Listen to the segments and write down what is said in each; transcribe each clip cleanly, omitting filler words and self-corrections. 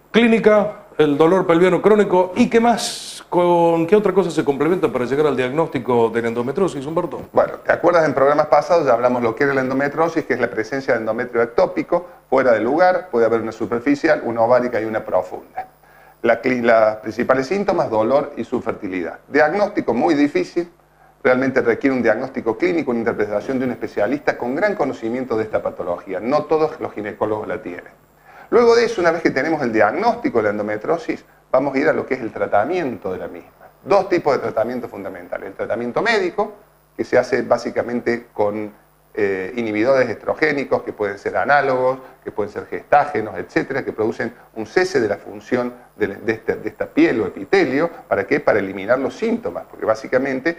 Clínica, el dolor pelviano crónico, ¿y qué más? ¿Con qué otra cosa se complementa para llegar al diagnóstico de la endometriosis, Humberto? Bueno, ¿te acuerdas en programas pasados? Ya hablamos lo que era la endometriosis, que es la presencia de endometrio ectópico, fuera del lugar, puede haber una superficial, una ovárica y una profunda. Los principales síntomas, dolor y subfertilidad. Diagnóstico muy difícil, realmente requiere un diagnóstico clínico, una interpretación de un especialista con gran conocimiento de esta patología. No todos los ginecólogos la tienen. Luego de eso, una vez que tenemos el diagnóstico de la endometriosis, vamos a ir a lo que es el tratamiento de la misma. Dos tipos de tratamiento fundamentales. El tratamiento médico, que se hace básicamente con inhibidores estrogénicos, que pueden ser análogos, que pueden ser gestágenos, etcétera, que producen un cese de la función de esta piel o epitelio. ¿Para qué? Para eliminar los síntomas, porque básicamente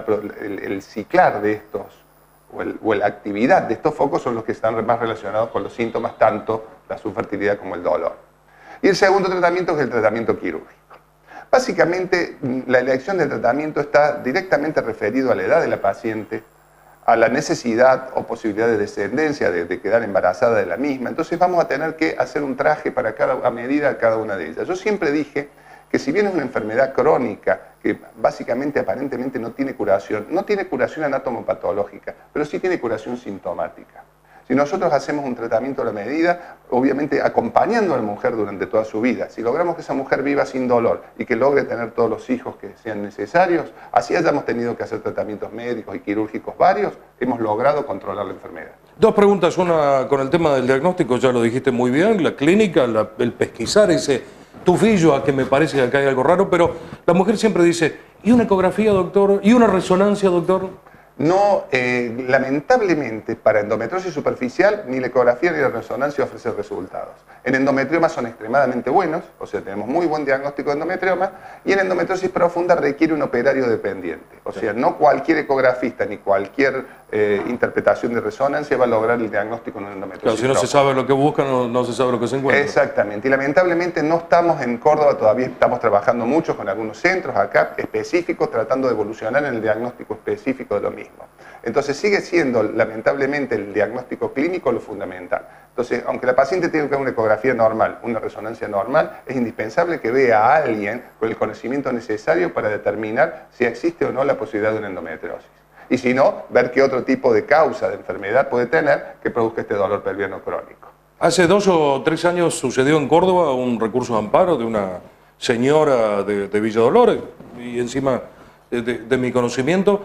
el ciclar de estos, o la actividad de estos focos son los que están más relacionados con los síntomas, tanto la subfertilidad como el dolor. Y el segundo tratamiento es el tratamiento quirúrgico. Básicamente, la elección del tratamiento está directamente referido a la edad de la paciente, a la necesidad o posibilidad de descendencia, de quedar embarazada de la misma. Entonces vamos a tener que hacer un traje a medida de cada una de ellas. Yo siempre dije que si bien es una enfermedad crónica, que básicamente aparentemente no tiene curación anatomopatológica, pero sí tiene curación sintomática. Si nosotros hacemos un tratamiento a la medida, obviamente acompañando a la mujer durante toda su vida, si logramos que esa mujer viva sin dolor y que logre tener todos los hijos que sean necesarios, así hayamos tenido que hacer tratamientos médicos y quirúrgicos varios, hemos logrado controlar la enfermedad. Dos preguntas, una con el tema del diagnóstico, ya lo dijiste muy bien, la clínica, el pesquisar ese tufillo a que me parece que acá hay algo raro, pero la mujer siempre dice, ¿y una ecografía, doctor? ¿Y una resonancia, doctor? No, lamentablemente, para endometriosis superficial, ni la ecografía ni la resonancia ofrecen resultados. En endometrioma son extremadamente buenos, o sea, tenemos muy buen diagnóstico de endometrioma, y en endometriosis profunda requiere un operario dependiente. O sea, no cualquier ecografista ni cualquier interpretación de resonancia va a lograr el diagnóstico en una endometriosis. Claro, si no se sabe lo que buscan, no se sabe lo que se encuentra. Exactamente, y lamentablemente no estamos en Córdoba, todavía estamos trabajando mucho con algunos centros acá específicos, tratando de evolucionar en el diagnóstico específico de lo mismo. Entonces sigue siendo lamentablemente el diagnóstico clínico lo fundamental. Entonces, aunque la paciente tenga una ecografía normal, una resonancia normal, es indispensable que vea a alguien con el conocimiento necesario para determinar si existe o no la posibilidad de una endometriosis. Y si no, ver qué otro tipo de causa de enfermedad puede tener que produzca este dolor pelviano crónico. Hace 2 o 3 años sucedió en Córdoba un recurso de amparo de una señora de Villa Dolores, y encima de mi conocimiento,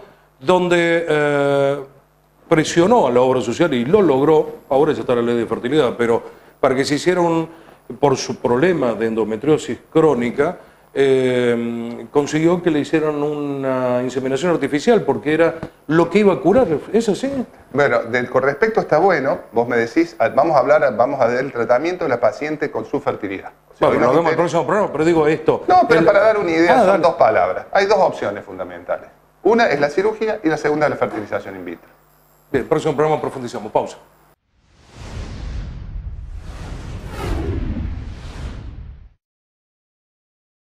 donde presionó a la obra social y lo logró. Ahora ya está la ley de fertilidad, pero para que se hiciera por su problema de endometriosis crónica, consiguió que le hicieran una inseminación artificial porque era lo que iba a curar. ¿Es así? Bueno, con respecto está bueno, vos me decís, vamos a ver el tratamiento de la paciente con su fertilidad. O sea, bueno, nos vemos el próximo programa, pero digo esto. No, pero para dar una idea son dale. 2 palabras. Hay 2 opciones fundamentales. Una es la cirugía y la segunda es la fertilización in vitro. Bien, el próximo programa profundizamos. Pausa.